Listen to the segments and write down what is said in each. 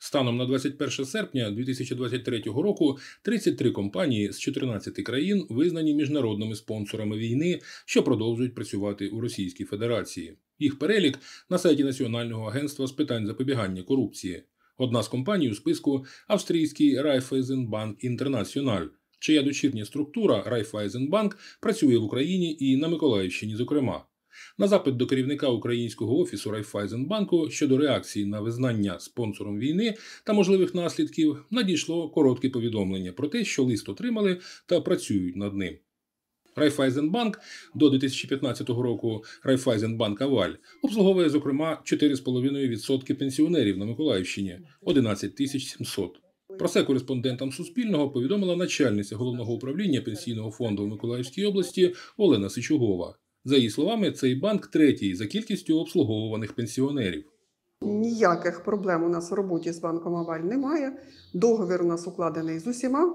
Станом на 21 серпня 2023 року 33 компанії з 14 країн визнані міжнародними спонсорами війни, що продовжують працювати у Російській Федерації. Їх перелік на сайті Національного агентства з питань запобігання корупції. Одна з компаній у списку – австрійський Райффайзенбанк Інтернаціональ, чия дочірня структура Райффайзенбанк працює в Україні і на Миколаївщині зокрема. На запит до керівника українського офісу Райффайзенбанку щодо реакції на визнання спонсором війни та можливих наслідків надійшло коротке повідомлення про те, що лист отримали та працюють над ним. Райффайзенбанк до 2015 року Райффайзенбанк Аваль обслуговує, зокрема, 4,5% пенсіонерів на Миколаївщині – 11 700. Про це кореспондентам Суспільного повідомила начальниця Головного управління Пенсійного фонду в Миколаївській області Олена Сичугова. За її словами, цей банк третій за кількістю обслуговуваних пенсіонерів. Ніяких проблем у нас в роботі з банком Аваль немає. Договір у нас укладений з усіма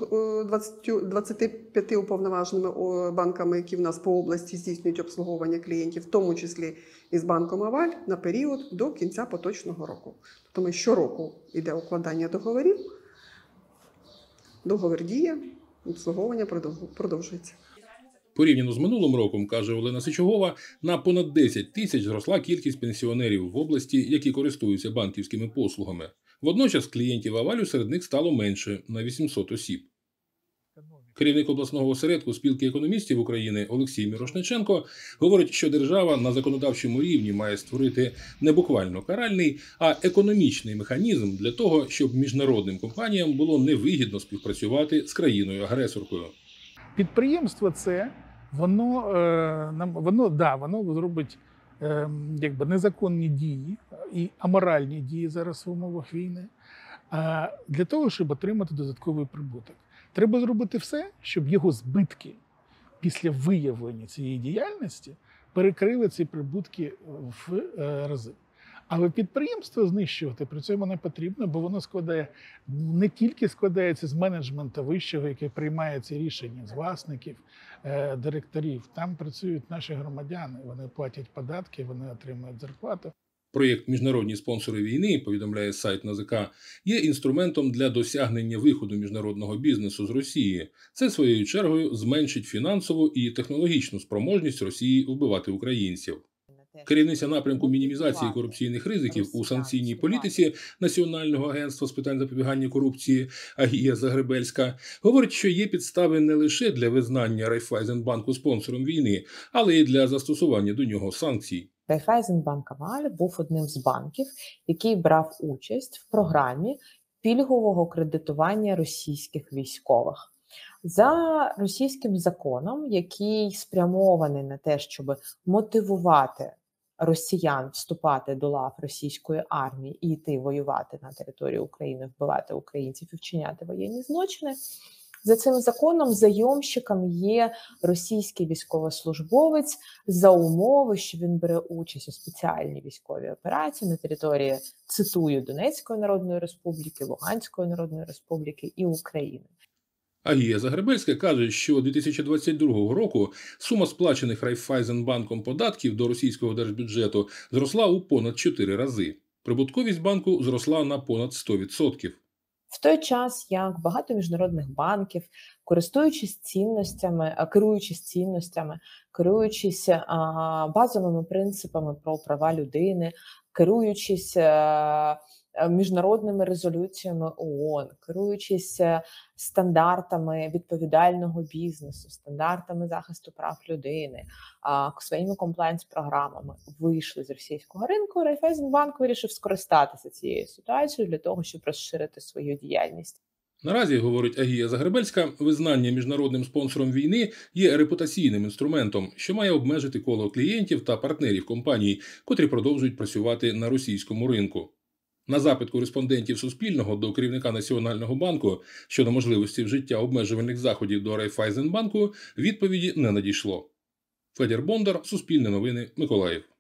25 уповноваженими банками, які в нас по області здійснюють обслуговування клієнтів, в тому числі і з банком Аваль, на період до кінця поточного року. Тобто щороку йде укладання договорів, договір діє, обслуговування продовжується. Порівняно з минулим роком, каже Олена Сичугова, на понад 10 тисяч зросла кількість пенсіонерів в області, які користуються банківськими послугами. Водночас клієнтів Авалю серед них стало менше – на 800 осіб. Керівник обласного осередку спілки економістів України Олексій Мірошниченко говорить, що держава на законодавчому рівні має створити не буквально каральний, а економічний механізм для того, щоб міжнародним компаніям було невигідно співпрацювати з країною-агресоркою. Підприємство це, воно зробить незаконні дії і аморальні дії зараз в умовах війни, для того, щоб отримати додатковий прибуток. Треба зробити все, щоб його збитки після виявлення цієї діяльності перекрили ці прибутки в рази. Але підприємство знищувати при цьому не потрібно, бо воно не тільки складається з менеджменту вищого, який приймає ці рішення, з власників, директорів. Там працюють наші громадяни, вони платять податки, вони отримують зарплату. Проєкт «Міжнародні спонсори війни», повідомляє сайт НАЗК, є інструментом для досягнення виходу міжнародного бізнесу з Росії. Це, своєю чергою, зменшить фінансову і технологічну спроможність Росії вбивати українців. Керівниця напрямку мінімізації корупційних ризиків у санкційній політиці Національного агентства з питань запобігання корупції Агія Загребельська говорить, що є підстави не лише для визнання Райффайзенбанку спонсором війни, але й для застосування до нього санкцій. Райффайзенбанк Аваль був одним з банків, який брав участь в програмі пільгового кредитування російських військових. За російським законом, який спрямований на те, щоб мотивувати росіян вступати до лав російської армії і йти воювати на територію України, вбивати українців і вчиняти воєнні злочини, за цим законом зайомщиком є російський військовослужбовець за умови, що він бере участь у спеціальній військовій операції на території, цитую, Донецької Народної Республіки, Луганської Народної Республіки і України. Агія Загребельська каже, що 2022 року сума сплачених Райффайзенбанком податків до російського держбюджету зросла у понад 4 рази. Прибутковість банку зросла на понад 100%. В той час, як багато міжнародних банків, керуючись цінностями, керуючись базовими принципами про права людини, керуючись міжнародними резолюціями ООН, керуючись стандартами відповідального бізнесу, стандартами захисту прав людини, своїми комплаєнс-програмами, вийшли з російського ринку, Райффайзенбанк вирішив скористатися цією ситуацією для того, щоб розширити свою діяльність. Наразі, говорить Агія Загребельська, визнання міжнародним спонсором війни є репутаційним інструментом, що має обмежити коло клієнтів та партнерів компаній, котрі продовжують працювати на російському ринку. На запит кореспондентів Суспільного до керівника Національного банку щодо можливості вжиття обмежувальних заходів до Райффайзенбанку відповіді не надійшло. Федір Бондар, Суспільне новини, Миколаїв.